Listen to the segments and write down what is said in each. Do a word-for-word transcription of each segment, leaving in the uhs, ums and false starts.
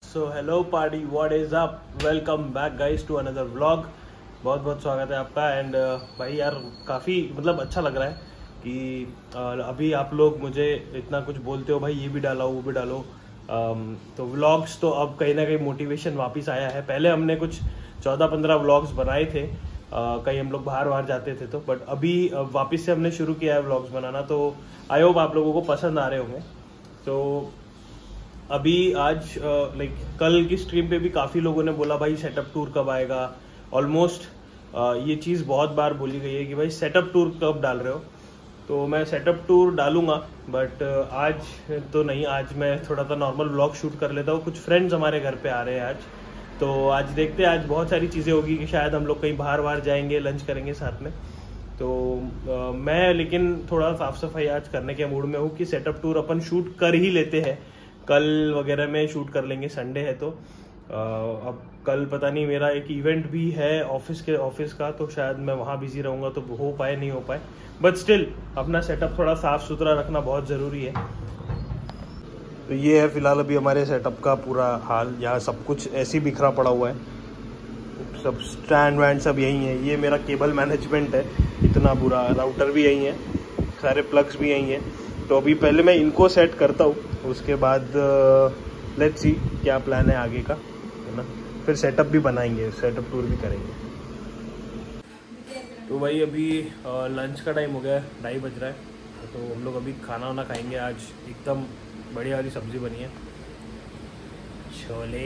So hello party, what is up, welcome back guys to another vlog. बहुत बहुत स्वागत है आपका। एंड uh, भाई यार काफ़ी मतलब अच्छा लग रहा है कि uh, अभी आप लोग मुझे इतना कुछ बोलते हो, भाई ये भी डालो वो भी डालो। um, तो व्लॉग्स तो अब कहीं ना कहीं मोटिवेशन वापस आया है। पहले हमने कुछ चौदह पंद्रह व्लॉग्स बनाए थे, uh, कहीं हम लोग बाहर बाहर जाते थे तो, बट अभी uh, वापस से हमने शुरू किया है व्लॉग्स बनाना। तो आई होप आप लोगों को पसंद आ रहे होंगे। तो अभी आज लाइक uh, कल की स्ट्रीम पे भी काफ़ी लोगों ने बोला भाई सेटअप टूर कब आएगा। ऑलमोस्ट uh, ये चीज़ बहुत बार बोली गई है कि भाई सेटअप टूर कब डाल रहे हो। तो मैं सेटअप टूर डालूंगा, बट uh, आज तो नहीं। आज मैं थोड़ा सा नॉर्मल व्लॉग शूट कर लेता हूँ। कुछ फ्रेंड्स हमारे घर पे आ रहे हैं आज, तो आज देखते हैं। आज बहुत सारी चीज़ें होगी कि शायद हम लोग कहीं बाहर बाहर जाएंगे, लंच करेंगे साथ में। तो uh, मैं लेकिन थोड़ा साफ सफाई आज करने के मूड में हूँ कि सेटअप टूर अपन शूट कर ही लेते हैं। कल वगैरह में शूट कर लेंगे, संडे है तो आ, अब कल पता नहीं, मेरा एक इवेंट भी है ऑफिस के ऑफिस का, तो शायद मैं वहाँ बिजी रहूँगा, तो हो पाए नहीं हो पाए। बट स्टिल अपना सेटअप थोड़ा साफ सुथरा रखना बहुत ज़रूरी है। तो ये है फिलहाल अभी हमारे सेटअप का पूरा हाल। यहाँ सब कुछ ऐसे ही बिखरा पड़ा हुआ है, सब स्टैंड वैंड सब यही है। ये मेरा केबल मैनेजमेंट है, इतना बुरा। राउटर भी यही है, सारे प्लग्स भी यही हैं। तो अभी पहले मैं इनको सेट करता हूँ, उसके बाद लेट्स सी क्या प्लान है आगे का, है ना। फिर सेटअप भी बनाएंगे, सेटअप टूर भी करेंगे। तो भाई अभी लंच का टाइम हो गया है, ढाई बज रहा है। तो हम लोग अभी खाना वाना खाएंगे। आज एकदम बढ़िया वाली सब्जी बनी है, छोले।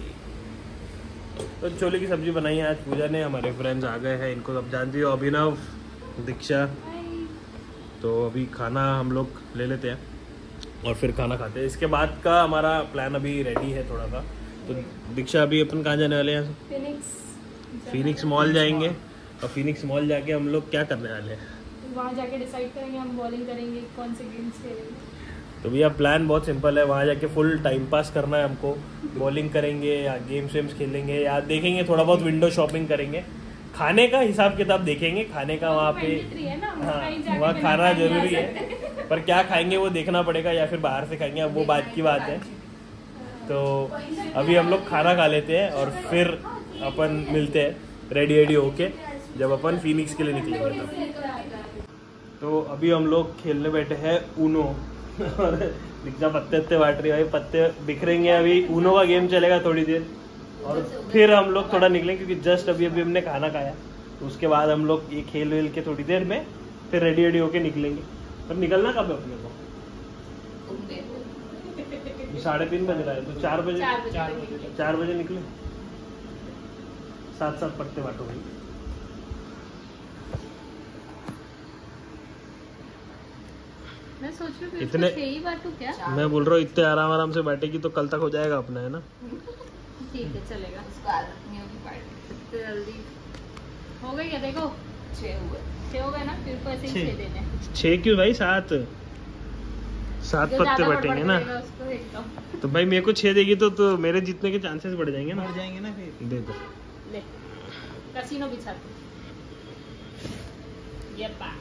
तो छोले की सब्जी बनाई है आज पूजा ने। हमारे फ्रेंड्स आ गए हैं, इनको सब जानती हो, अभिनव, दीक्षा। तो अभी खाना हम लोग ले लेते हैं और फिर खाना खाते हैं। इसके बाद का हमारा प्लान अभी रेडी है थोड़ा सा। तो दीक्षा अभी अपन कहाँ जाने वाले हैं? फिनिक्स फिनिक्स मॉल जाएंगे। और फिनिक्स मॉल जाके हम लोग क्या करने वाले हैं? वहाँ जाके डिसाइड करेंगे हम बॉलिंग करेंगे, कौन से गेम्स खेलेंगे। तो भैया प्लान बहुत सिंपल है, वहाँ जाके फुल टाइम पास करना है हमको। बॉलिंग करेंगे या गेम्स वेम्स खेलेंगे या देखेंगे, थोड़ा बहुत विंडो शॉपिंग करेंगे। खाने का हिसाब किताब देखेंगे, खाने का वहाँ पे, हाँ वहाँ खाना जरूरी है, पर क्या खाएंगे वो देखना पड़ेगा, या फिर बाहर से खाएंगे, अब वो बात की बात है। तो अभी हम लोग खाना खा लेते हैं और फिर अपन मिलते हैं रेडी रेडी होके, जब अपन फिनिक्स के लिए निकलेंगे तब। तो अभी हम लोग खेलने बैठे हैं ऊनो। और दीक्षा पत्ते पत्ते बांट रही है, पत्ते बिखरेंगे। अभी ऊनो का गेम चलेगा थोड़ी देर और फिर हम लोग थोड़ा निकलेंगे, क्योंकि जस्ट अभी अभी हमने खाना खाया। तो उसके बाद हम लोग ये खेल वेल के थोड़ी देर में फिर रेडी रेडी होके निकलेंगे। पर निकलना कब है अपने को? साढ़े तीन बज रहा है, तो चार बजे चार बजे निकले। साथ साथ पत्ते बांटो भाई। मैं सोच रही हूँ इतने ही बांटू क्या? मैं बोल रहा हूँ इतने आराम आराम से बैठेगी तो कल तक हो जाएगा अपना, है ना। ठीक है चलेगा। जल्दी हो गई है, देखो छह हुए छह हो गए ना, फिर को ऐसे ही छह देने। छह क्यों भाई? सात सात पत्ते बैठेंगे ना। तो भाई मेरे को छह देगी तो तो मेरे जीतने के चांसेस बढ़ जाएंगे ना। बढ़ जाएंगे ना फिर। दे दो, ले कैसीनो बिछा दो। ये पा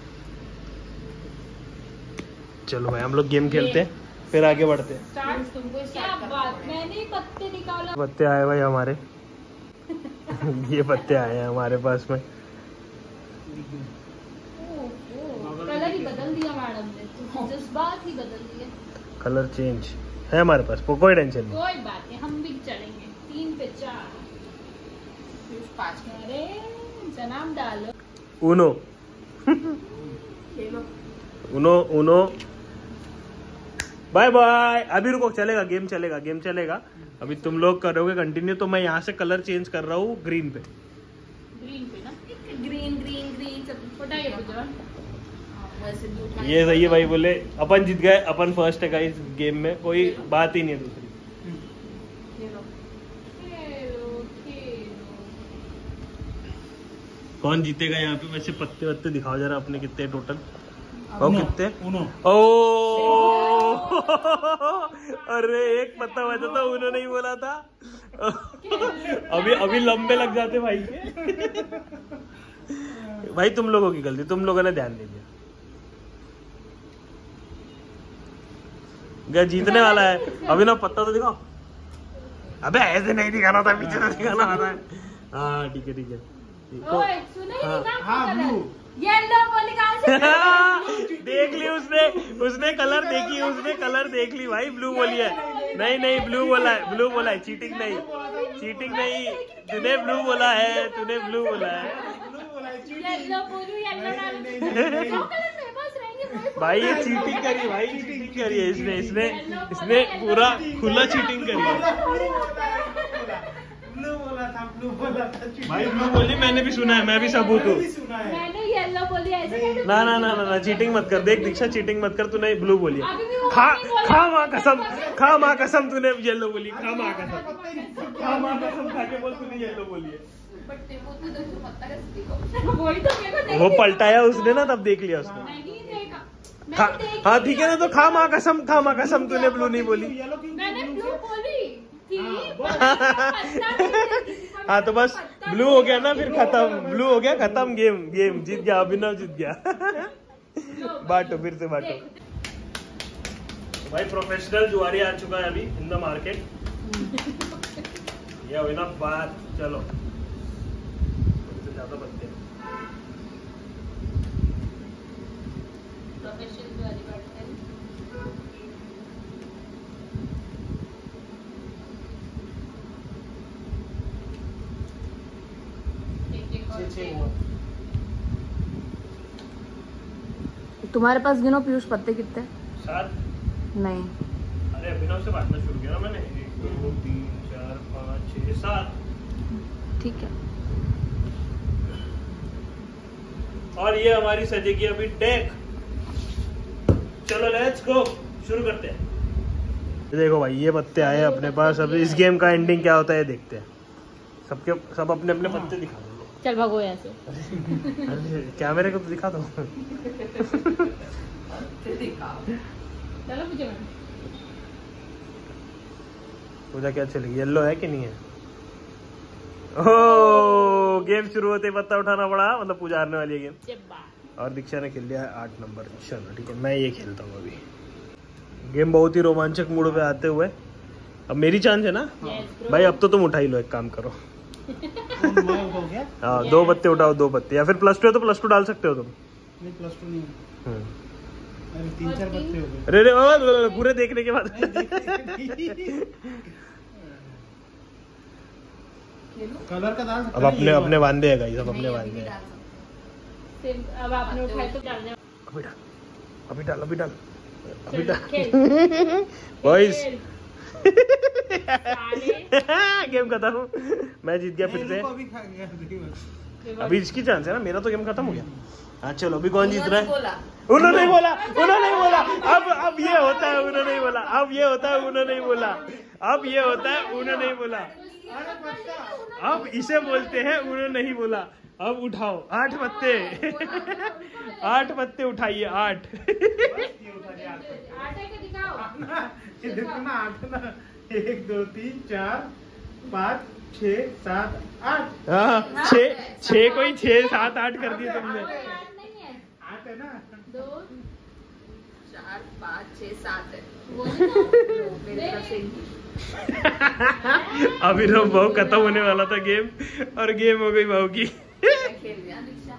चलो भाई हम लोग गेम खेलते हैं, फिर आगे बढ़ते हैं। स्टार्ट तुमको क्या बात, मैंने पत्ते निकाला। पत्ते आए भाई हमारे। ये पत्ते आए हैं हमारे पास में। कलर ही बदल दिया मैडम ने, जज्बात ही बदल दिए। कलर चेंज है हमारे पास, कोई टेंशन नहीं। कोई बात नहीं, हम भी चलेंगे। तीन पे चार, पाँच। अरे जनाब डालो ऊनो। खेलो ऊनो ऊनो। Bye bye. अभी रुको, चलेगा गेम चलेगा गेम चलेगा। अभी तुम लोग करोगे कंटिन्यू, तो मैं यहाँ से कलर चेंज कर रहा हूँ ग्रीन पे। ग्रीन पे ना, ग्रीन ग्रीन ग्रीन सब फटाइए पूजा। ये सही है भाई, बोले अपन जीत गए, अपन फर्स्ट है इस गेम में, कोई बात ही नहीं है दूसरी। कौन जीतेगा यहाँ पे? वैसे पत्ते वत्ते दिखाओ जरा अपने, कितने टोटल? ओ कितने? ओ अरे एक पत्ता बचा था, उन्होंने नहीं बोला था। अभी अभी लंबे लग जाते भाई के। भाई तुम लोगों की गलती, तुम लोगों ने ध्यान नहीं दिया। जीतने वाला है अभी ना, पत्ता तो दिखाओ। अबे ऐसे नहीं दिखाना था, पीछे से दिखाना था। हाँ ठीक है ठीक है। ओए सुने हाँ, नहीं हाँ ब्लू। येलो बोली कहाँ से? देख ली उसने, उसने कलर देखी, उसने कलर देख ली भाई, ब्लू बोली है। नहीं नहीं ब्लू बोला है, ब्लू बोला है, चीटिंग नहीं, चीटिंग नहीं, तूने ब्लू बोला है, तूने ब्लू बोला है येलो बोलूं येलो डालूं दो कलर मेरे पास रहेंगे भाई। ये चीटिंग करी भाई, चीटिंग करी है इसने, इसने इसने पूरा खुला चीटिंग करी है ब्लू बोला था, ब्लू बोला था भाई। ब्लू बोली मैंने भी सुना है, मैं भी सबूत हूँ। मैंने येलो बोली ऐसे कैसे? ना ना ना ना चीटिंग मत कर, देख दीक्षा चीटिंग मत कर, तूने ब्लू बोली है। अभी भी वो खा नहीं बोला। खा माँ कसम, खा माँ कसम तूने येलो बोली, खा माँ कसम, खा माँ कसम खा के बोल तूने येलो बोली है। वही तो मेरे को नहीं वो दिखा। पलटाया उसने ना, तब देख लिया उसने। नहीं देखा खा, मैंने देखी हाँ ठीक है ना, तो खा माँ कसम, खा माँ कसम तूने ब्लू नहीं बोली। मैंने ब्लू बोली थी हाँ तो बस ब्लू हो गया ना, फिर खत्म, ब्लू हो गया खत्म, गेम गेम जीत गया, अभिनव जीत गया। बांटो फिर से बांटो भाई। प्रोफेशनल जुआरी आ चुका है अभी इन द मार्केट। ये हुई ना बात, चलो इससे ज्यादा बनते हैं। प्रोफेशनल वाली बात है। तुम्हारे पास गिनो पीयूष पत्ते कितने? सात। नहीं अरे अभिनव से बांटना शुरू किया ना मैंने, एक दो तीन चार पाँच छः सात। ठीक है। और ये हमारी सजेगी अभी डेक। चलो लेट्स गो, शुरू करते हैं। देखो भाई ये पत्ते आए अपने पास, अभी इस गेम का एंडिंग क्या होता है देखते हैं। सबके सब अपने अपने पत्ते दिखा दो। चल भागो यहाँ से। अरे कैमरे को तो दिखा दो। चलो मुझे पूजा क्या चलेगी, येलो है कि नहीं है? ओह गेम शुरू होते ही पत्ता उठाना पड़ा, मतलब पूजा हारने वाली है गेम। और दीक्षा ने खेल लिया है आठ नंबर। चलो ठीक है, मैं ये खेलता हूँ अभी। गेम बहुत ही रोमांचक मूड पे आते हुए अब मेरी चांस है ना भाई। अब तो तुम उठा ही लो, एक काम करो। हाँ दो पत्ते उठाओ, दो पत्ते, या फिर प्लस टू है तो प्लस टू डाल सकते हो तुम। नहीं प्लस टू नहीं, हम्म। अरे तीन चार पत्ते हो गए। अरे अरे ओ, पूरे देखने के बाद कलर का डाल सकते अब अपने अपने बांधे है गाइस, अब अपने बांधे हैं। अब आपने उठाए तो डालने। अभी डाल, अभी डाल, अभी डाल, अभी चल, डाल खेल। बॉयज। साले। गेम खत्म, मैं जीत गया फिर से। अभी खा गया, देखिए बस। अभी इसकी चांस है ना, मेरा तो गेम खत्म हो गया। हाँ चलो अभी कौन जीत रहा है? उन्होंने नहीं बोला, उन्होंने नहीं बोला। अब अब ये होता है उन्होंने नहीं बोला, अब ये होता है उन्होंने नहीं बोला, अब ये होता है उन्होंने नहीं बोला, अब इसे बोलते हैं उन्होंने नहीं बोला। अब उठाओ आठ पत्ते। आठ पत्ते उठाइए, आठ। आटे के दिखाओ। ये देखो ना, आठ ना, एक दो तीन चार पाँच छः सात आठ। हाँ छः छः कोई छः सात आठ कर दिए तुमने। आठ नहीं है, आठ है ना। दो चार पाँच छः सात है। वो नहीं मेरी तरफ से अभी तो बहु खत्म होने वाला था गेम, और गेम हो गई बहू की। खेल लिया दीक्षा।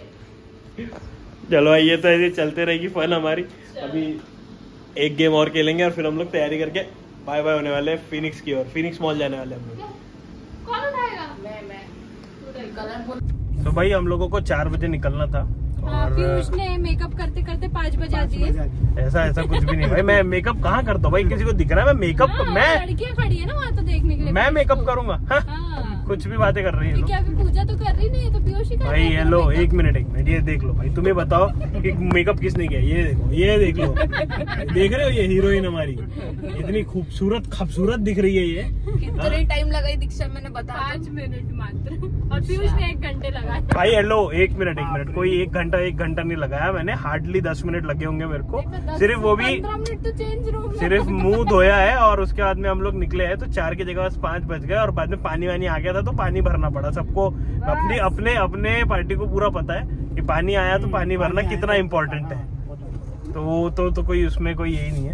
चलो ये तो ऐसे चलते रहेगी फन हमारी। अभी एक गेम और खेलेंगे और फिर हम लोग तैयारी करके बाय बाय होने वाले हैं फिनिक्स की ओर। फिनिक्स मॉल जाने वाले हैं हम लोग। कौन उठाएगा? मैं मैं कलर बोल। तो भाई हम लोगों को चार बजे निकलना था, और पीयूष ने मेकअप करते करते पाँच बजा दिए। ऐसा ऐसा कुछ भी नहीं भाई, मैं मेकअप कहाँ करता हूँ भाई, किसी को दिख रहा है मैं मेकअप हाँ, मैं लड़कियां खड़ी है ना वहाँ तो देखने के लिए। मैं मेकअप करूंगा। हाँ? हाँ। कुछ भी बातें कर रही है क्या अभी पूजा तो कर रही नहीं है, तो पीयूष ही कर भाई। रहा है ये लो makeup। एक मिनट एक मिनट, ये देख लो भाई, तुम्हें बताओ कि मेकअप किसने किया। ये देखो, ये देख लो, देख रहे हो ये हीरोइन हमारी इतनी खूबसूरत खूबसूरत दिख रही है ये। कितने टाइम लगाई दीक्षा मैंने बता। पाँच मिनट मात्र, और पीयूष ने एक घंटे लगाए। भाई हेलो एक मिनट एक मिनट, कोई एक घंटा एक घंटा नहीं लगाया मैंने, हार्डली दस मिनट लगे होंगे मेरे को, सिर्फ वो भी पंद्रह मिनट तो चेंज रूम में। सिर्फ मुंह धोया है। और उसके बाद में हम लोग निकले हैं तो चार की जगह बस पाँच बज गए, और बाद में पानी वानी आ गया था तो पानी भरना पड़ा सबको। अपनी अपने अपने पार्टी को पूरा पता है कि पानी आया तो पानी भरना कितना इम्पोर्टेंट है। तो वो तो, तो कोई उसमें कोई यही नहीं है।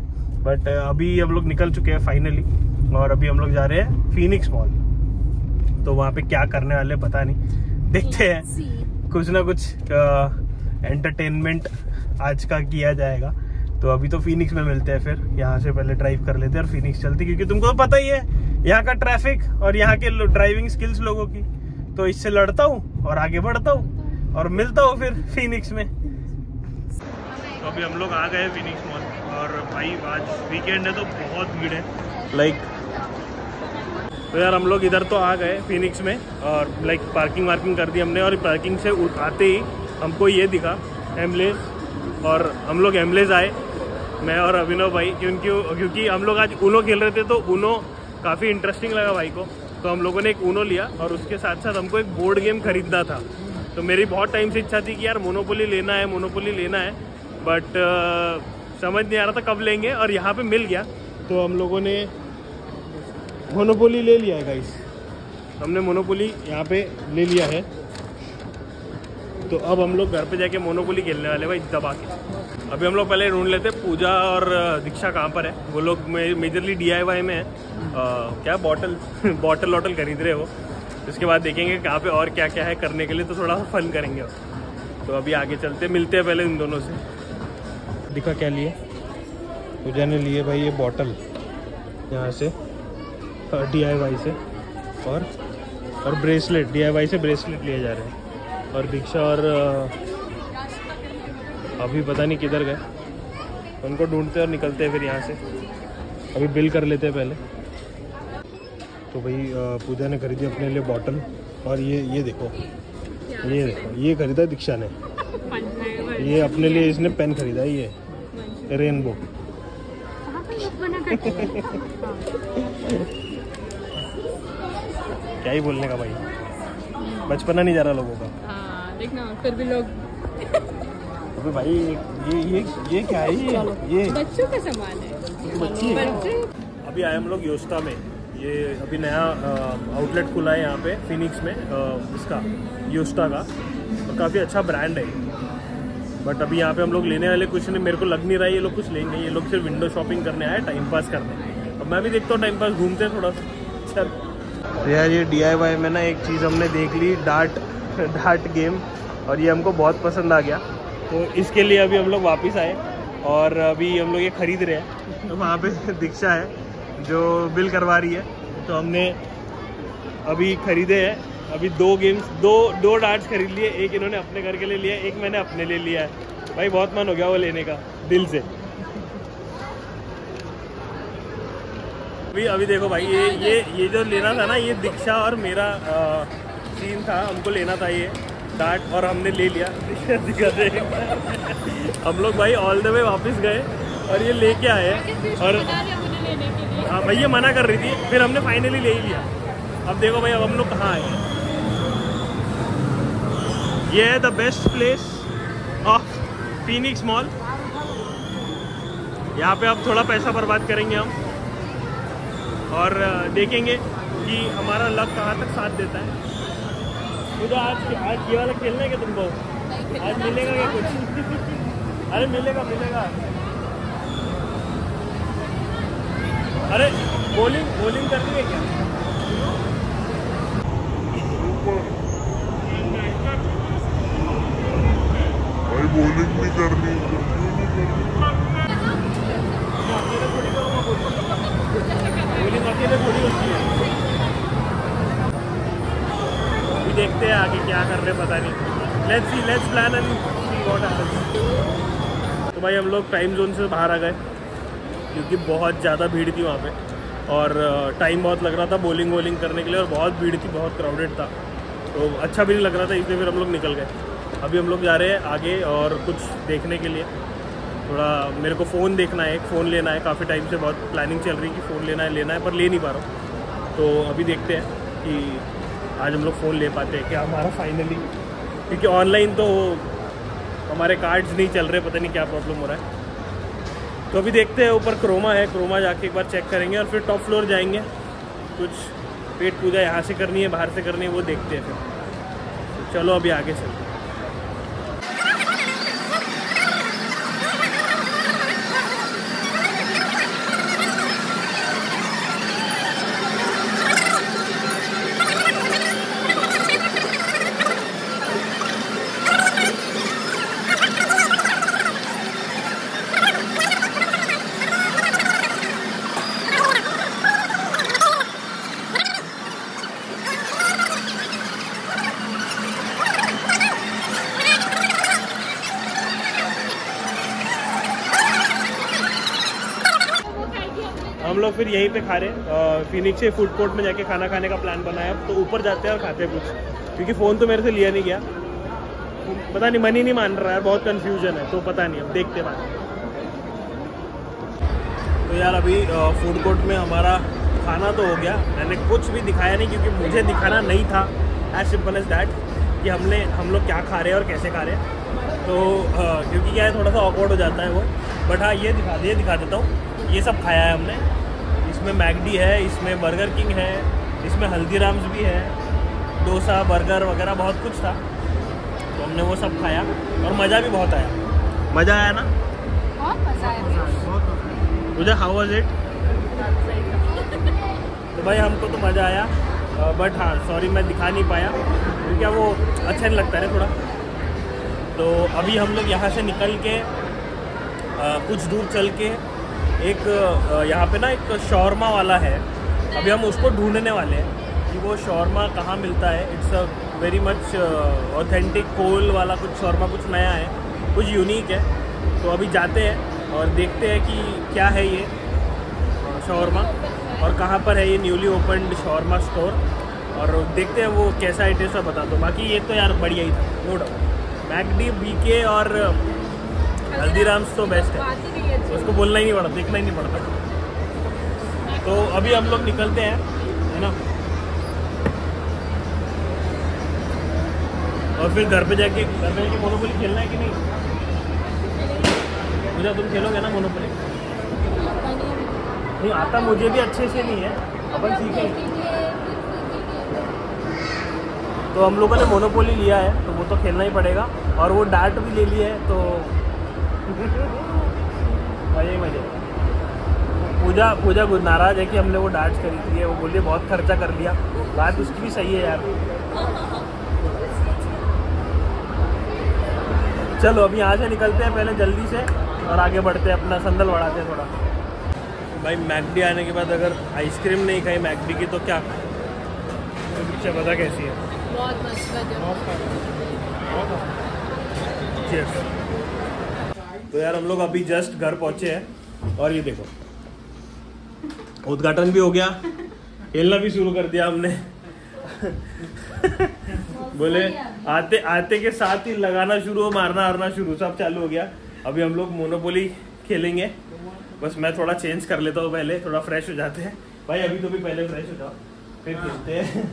बट अभी हम लोग निकल चुके हैं फाइनली, और अभी हम लोग जा रहे हैं फीनिक्स मॉल। तो वहाँ पे क्या करने वाले पता नहीं, देखते हैं, कुछ ना कुछ एंटरटेनमेंट आज का किया जाएगा। तो अभी तो फीनिक्स में मिलते हैं, फिर यहाँ से पहले ड्राइव कर लेते हैं और फीनिक्स चलते, क्योंकि तुमको तो पता ही है यहाँ का ट्रैफिक और यहाँ के ड्राइविंग स्किल्स लोगों की। तो इससे लड़ता हूँ और आगे बढ़ता हूँ और मिलता हूँ फिर फीनिक्स में। तो अभी हम लोग आ गए फीनिक्स मॉल, और भाई आज वीकेंड है तो बहुत भीड़ है लाइक। तो यार हम लोग इधर तो आ गए फीनिक्स में, और लाइक पार्किंग वार्किंग कर दी हमने, और पार्किंग से आते ही हमको ये दिखा एमलेस, और हम लोग एमलेस आए, मैं और अभिनव भाई, क्योंकि क्योंकि हम लोग आज ऊनो खेल रहे थे, तो ऊनो काफ़ी इंटरेस्टिंग लगा भाई को। तो हम लोगों ने एक ऊनो लिया, और उसके साथ साथ हमको एक बोर्ड गेम खरीदना था। तो मेरी बहुत टाइम से इच्छा थी कि यार मोनोपोली लेना है, मोनोपोली लेना है, बट uh, समझ नहीं आ रहा था कब लेंगे, और यहाँ पे मिल गया। तो हम लोगों ने मोनोपोली ले लिया है गाइस, हमने मोनोपोली यहाँ पे ले लिया है। तो अब हम लोग घर पे जाके मोनोपोली खेलने वाले भाई दबा के। अभी हम लोग पहले ढूंढ लेते पूजा और दीक्षा कहाँ पर है। वो लोग मेजरली डी आई वाई में है, आ, क्या बॉटल बॉटल वॉटल खरीद रहे हो। उसके बाद देखेंगे कहाँ पे और क्या क्या है करने के लिए, तो थोड़ा फन करेंगे। तो अभी आगे चलते, मिलते हैं पहले इन दोनों से। दिखा क्या लिए, पूजा ने लिए भाई ये बॉटल यहाँ से डी आई वाई से, और और ब्रेसलेट डी आई वाई से ब्रेसलेट लिए जा रहे हैं। और दीक्षा और अभी पता नहीं किधर गए, उनको ढूंढते और निकलते हैं फिर यहाँ से। अभी बिल कर लेते हैं पहले। तो भाई पूजा ने खरीदी अपने लिए बॉटल, और ये ये देखो ये देखो ये खरीदा दीक्षा ने। ये अपने लिए इसने पेन खरीदा, ये रेनबो। क्या ही बोलने का भाई, बचपना नहीं जा रहा लोगों का। हाँ, देखना फिर भी लोग अबे भाई ये ये ये क्या है, ये ये बच्चों का सामान है, बच्ची है। बच्चे। अभी आए हम लोग योस्टा में, ये अभी नया आउटलेट खुला है यहाँ पे फिनिक्स में, आ, इसका योस्टा का, और काफ़ी अच्छा ब्रांड है। बट अभी यहाँ पे हम लोग लेने वाले कुछ नहीं, मेरे को लग नहीं रहा है ये लोग कुछ लेंगे। ये लोग सिर्फ विंडो शॉपिंग करने आए, टाइम पास करने। अब मैं भी देखता हूँ टाइम पास, घूमते हैं थोड़ा सा। चल यार, ये डी आई वाई में ना एक चीज़ हमने देख ली, डार्ट डार्ट गेम, और ये हमको बहुत पसंद आ गया। तो इसके लिए अभी हम लोग वापस आए, और अभी हम लोग ये खरीद रहे हैं। तो वहाँ पे दीक्षा है जो बिल करवा रही है। तो हमने अभी खरीदे हैं, अभी दो गेम्स, दो दो डार्ट्स खरीद लिए। एक इन्होंने अपने घर के लिए लिया, एक मैंने अपने लिए लिया है। भाई बहुत मन हो गया वो लेने का दिल से। अभी अभी देखो भाई, ये ये ये जो लेना था ना, ये दीक्षा और मेरा आ, सीन था, हमको लेना था ये डार्ट, और हमने ले लिया। हम लोग भाई ऑल द वे वापस गए और ये लेके आए, और हाँ भैया मना कर रही थी, फिर हमने फाइनली ले ही लिया। अब देखो भाई, अब हम लोग कहाँ आए हैं। ये है the best place of Phoenix mall. यहाँ पे अब थोड़ा पैसा बर्बाद करेंगे हम, और देखेंगे कि हमारा लक कहाँ तक साथ देता है। मुझे आज आज ये वाला खेलना है क्या तुमको? आज मिलेगा क्या कुछ? अरे मिलेगा मिलेगा। अरे बॉलिंग बॉलिंग करनी है क्या? भाई बॉलिंग नहीं करनी, बॉलिंग अकेले थोड़ी होती है। अभी देखते हैं आगे क्या कर रहे हैं, पता नहीं। Let's see, let's plan and see what happens. तो भाई हम लोग टाइम जोन से बाहर आ गए, क्योंकि बहुत ज़्यादा भीड़ थी वहाँ पे, और टाइम बहुत लग रहा था बॉलिंग वॉलिंग करने के लिए, और बहुत भीड़ थी, बहुत क्राउडेड था, तो अच्छा भी नहीं लग रहा था, इसलिए फिर हम लोग निकल गए। अभी हम लोग जा रहे हैं आगे और कुछ देखने के लिए। थोड़ा मेरे को फ़ोन देखना है, एक फ़ोन लेना है। काफ़ी टाइम से बहुत प्लानिंग चल रही है कि फ़ोन लेना है लेना है पर ले नहीं पा रहा हूँ। तो अभी देखते हैं कि आज हम लोग फ़ोन ले पाते हैं क्या हमारा फाइनली, क्योंकि ऑनलाइन तो हमारे कार्ड्स नहीं चल रहे, पता नहीं क्या प्रॉब्लम हो रहा है। तो अभी देखते हैं, ऊपर क्रोमा है, क्रोमा जाके एक बार चेक करेंगे, और फिर टॉप फ्लोर जाएंगे। कुछ पेट पूजा यहाँ से करनी है, बाहर से करनी है, वो देखते हैं फिर। तो चलो अभी आगे चलते हैं। लोग फिर यहीं पे खा रहे। फिनिक्स से फूड कोर्ट में जाके खाना खाने का प्लान बनाया, तो ऊपर जाते हैं और खाते हैं कुछ, क्योंकि फ़ोन तो मेरे से लिया नहीं गया, पता नहीं मन ही नहीं मान रहा है, बहुत कन्फ्यूजन है, तो पता नहीं, अब देखते बात। तो यार अभी फूड कोर्ट में हमारा खाना तो हो गया, मैंने कुछ भी दिखाया नहीं क्योंकि मुझे दिखाना नहीं था, एज सिंपल एज दैट, कि हमने हम लोग क्या खा रहे हैं और कैसे खा रहे हैं। तो uh, क्योंकि क्या है थोड़ा सा ऑकवर्ड हो जाता है वो, बट हाँ ये दिखा ये दिखा देता हूँ। ये सब खाया है हमने, इसमें मैकडी है, इसमें बर्गर किंग है, इसमें हल्दीराम्स भी है, डोसा बर्गर वगैरह बहुत कुछ था, तो हमने वो सब खाया और मज़ा भी बहुत आया। मज़ा आया ना? बहुत मजा आया। मुझे हाउ वाज इट? तो भाई हमको तो मज़ा आया, बट हाँ सॉरी मैं दिखा नहीं पाया क्योंकि वो अच्छा नहीं लगता है थोड़ा। तो अभी हम लोग यहाँ से निकल के आ, कुछ दूर चल के एक यहाँ पे ना एक शॉर्मा वाला है, अभी हम उसको ढूंढने वाले हैं कि वो शॉर्मा कहाँ मिलता है। It's a very much authentic coal वाला कुछ शॉर्मा, कुछ नया है, कुछ यूनिक है। तो अभी जाते हैं और देखते हैं कि क्या है ये शॉर्मा और कहाँ पर है ये न्यूली ओपनड शॉर्मा स्टोर, और देखते हैं वो कैसा है, टेस्ट बता दो। बाकी ये तो यार बढ़िया ही था, नो डाउट। मैकडी, बीके और हल्दीराम्स तो बेस्ट है, उसको बोलना ही नहीं पड़ता, देखना ही नहीं पड़ता। तो अभी हम लोग निकलते हैं, है ना, और फिर घर पे जाके घर पे जाके मोनोपोली खेलना है कि नहीं? मुझे तुम खेलोगे ना मोनोपोली? नहीं आता, मुझे भी अच्छे से नहीं है, अपन सीखेंगे। तो हम लोगों ने मोनोपोली लिया है तो वो तो खेलना ही पड़ेगा, और वो डार्ट भी ले लिया है, तो मजे मजे। पूजा पूजा नाराज है कि हमने वो डार्ट्स खरीद लिए, वो बोलिए बहुत खर्चा कर लिया, बात उसकी भी सही है यार। चलो अभी यहाँ से निकलते हैं पहले जल्दी से और आगे बढ़ते हैं, अपना संदल बढ़ाते हैं थोड़ा। भाई मैकडी आने के बाद अगर आइसक्रीम नहीं खाई मैकडी की तो क्या खाए? तो पीछे पता कैसी है, बहुत मस्त। तो यार हम लोग अभी जस्ट घर पहुंचे हैं और ये देखो उद्घाटन भी हो गया, खेलना भी शुरू कर दिया हमने। बोले आते आते के साथ ही लगाना शुरू, मारना हारना शुरू, सब चालू हो गया। अभी हम लोग मोनोपोली खेलेंगे, बस मैं थोड़ा चेंज कर लेता हूँ पहले, थोड़ा फ्रेश हो जाते हैं। भाई अभी तो भी पहले फ्रेश हो जाओ फिर खेलते हैं।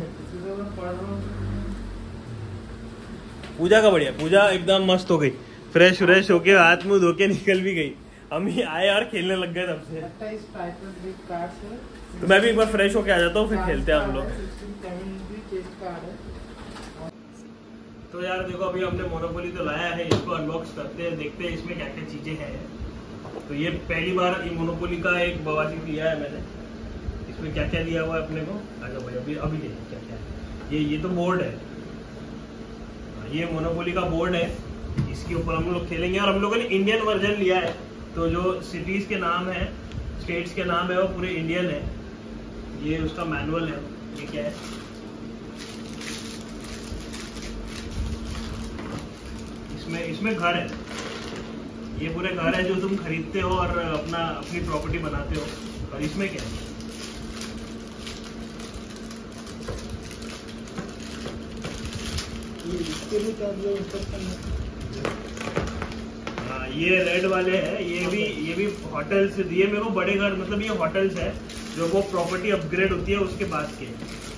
पूजा का बढ़िया, पूजा एकदम मस्त हो गई, फ्रेश फ्रेश होके हाथ मुंह धो के निकल भी गई। हम ही आए और खेलने लग गए तब से। तो मैं भी एक बार फ्रेश होके आ जाता हूँ, फिर खेलते हैं हम लोग। तो यार देखो अभी हमने मोनोपोली तो लाया है, इसको अनबॉक्स करते हैं, देखते हैं इसमें क्या क्या चीजें हैं। तो ये पहली बार ये मोनोपोली का एक बवासी लिया है मैंने, इसमें क्या क्या दिया हुआ है अपने को। अच्छा भाई अभी अभी देखो क्या क्या है। ये ये तो बोर्ड है, ये मोनोपोली का बोर्ड है, इसके ऊपर हम लोग खेलेंगे। और हम लोगों ने इंडियन वर्जन लिया है, तो जो सिटीज के नाम है, स्टेट्स के नाम है, वो पूरे इंडियन है। ये उसका मैनुअल है, ये क्या है, इसमें इसमें घर है, ये पूरे घर है जो तुम खरीदते हो और अपना अपनी प्रॉपर्टी बनाते हो। और इसमें क्या है, हाँ ये रेड वाले हैं, ये भी ये भी होटल्स दिए मेरे को, बड़े घर, मतलब ये होटल्स है जो वो प्रॉपर्टी अपग्रेड होती है उसके बाद के।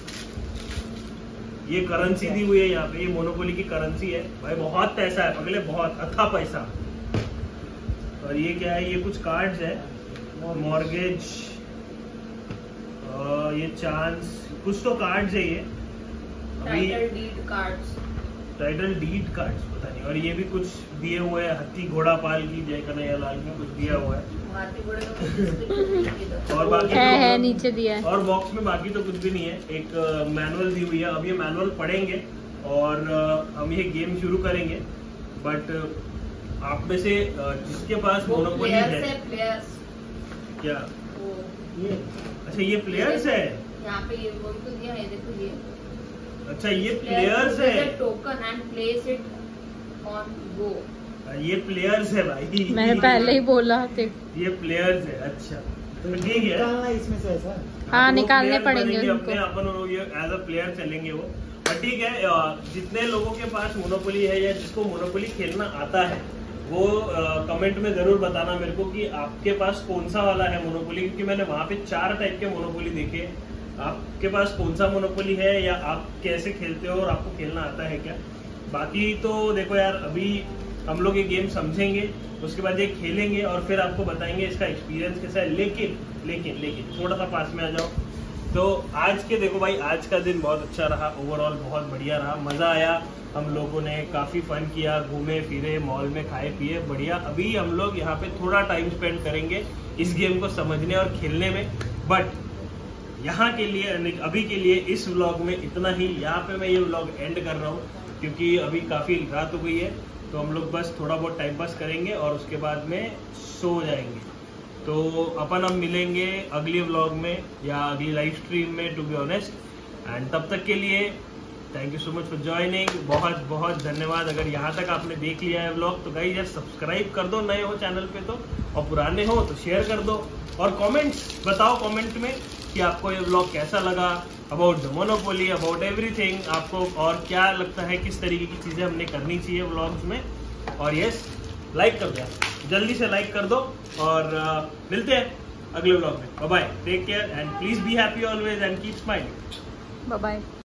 ये करेंसी दी हुई है यहाँ पे, ये मोनोपोली की करेंसी है भाई, बहुत पैसा है पगले, बहुत अच्छा पैसा। और ये क्या है, ये कुछ कार्ड्स है, मॉर्गेज, ये चांस, कुछ तो कार्ड्स है ये, title deed cards, title deed cards पता नहीं। और ये भी कुछ दिए हुए हैं, हाथी घोड़ा पाल की जय कन्हैया लाल में कुछ दिया हुआ है। हाथी घोड़े का और बाकी है, तो, है नीचे दिया है। और बॉक्स में बाकी तो कुछ भी नहीं है, एक मैनुअल दी हुई है। अब ये मैनुअल पढ़ेंगे और uh, हम ये गेम शुरू करेंगे। बट uh, आप में से uh, जिसके पास मोनोपोली है, प्लेयर्स क्या वो ये, अच्छा ये प्लेयर्स है, यहाँ पे ये बोल तो दिया है, देखो ये, अच्छा ये प्लेयर्स है, token and place it on go, ये प्लेयर्स है भाई। मैंने पहले ही बोला थे। ये प्लेयर्स है, अच्छा तो ठीक है, निकालना इसमें से ऐसा। हाँ, तो वो निकालने player पड़ेंगे बनेंगे उनको। अपने, अपन लोग ये एज अ प्लेयर चलेंगे वो। और ठीक है, अ, जितने लोगों के पास मोनोपोली है या जिसको मोनोपोली खेलना आता है वो कमेंट में जरूर बताना मेरे को कि आपके पास कौन सा वाला है मोनोपोली, क्योंकि मैंने वहां पे चार टाइप के मोनोपोली देखे। आपके पास कौन सा मोनोपोली है या आप कैसे खेलते हो और आपको खेलना आता है क्या। बाकी तो देखो यार, अभी हम लोग ये गेम समझेंगे, उसके बाद ये खेलेंगे और फिर आपको बताएंगे इसका एक्सपीरियंस कैसा है। लेकिन लेकिन लेकिन थोड़ा सा पास में आ जाओ। तो आज के देखो भाई, आज का दिन बहुत अच्छा रहा, ओवरऑल बहुत बढ़िया रहा, मज़ा आया। हम लोगों ने काफ़ी फन किया, घूमे फिरे, मॉल में खाए पिए, बढ़िया। अभी हम लोग यहाँ पे थोड़ा टाइम स्पेंड करेंगे इस गेम को समझने और खेलने में। बट यहाँ के लिए, अभी के लिए इस व्लॉग में इतना ही। यहाँ पे मैं ये व्लॉग एंड कर रहा हूँ क्योंकि अभी काफ़ी रात हो गई है, तो हम लोग बस थोड़ा बहुत टाइम पास करेंगे और उसके बाद में सो जाएंगे। तो अपन अब मिलेंगे अगले व्लॉग में या अगली लाइव स्ट्रीम में, टू बी ऑनेस्ट। एंड तब तक के लिए thank you so much for joining. बहुत बहुत धन्यवाद। अगर यहाँ तक आपने देख लिया है व्लॉग तो गाइस यार सब्सक्राइब कर दो, नए हो चैनल पे तो, और पुराने हो तो शेयर कर दो। और कमेंट्स बताओ कमेंट में कि आपको ये व्लॉग कैसा लगा, about the Monopoly, about everything. आपको और क्या लगता है, किस तरीके की चीज़ें हमने करनी चाहिए व्लॉग्स में। और यस, लाइक कर दो, जल्दी से लाइक कर दो। और uh, मिलते हैं अगले व्लॉग में। Bye bye, take care and please be happy always and keep smiling. Bye bye.